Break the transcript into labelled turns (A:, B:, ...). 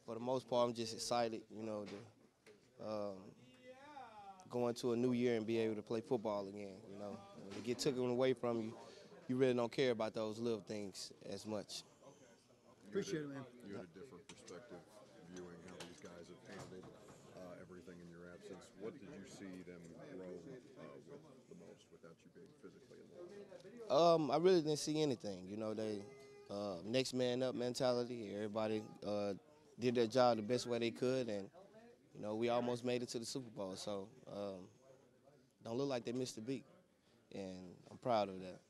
A: for the most part, I'm just excited, to go into a new year and be able to play football again. When it get taken away from you, you really don't care about those little things as much.
B: Appreciate it, man.
C: You had a different perspective viewing how these guys have handled everything in your absence. What did you see them grow with the most without you being physically involved?
A: I really didn't see anything. They next man up mentality. Everybody did their job the best way they could, and we almost made it to the Super Bowl. So don't look like they missed a beat, and I'm proud of that.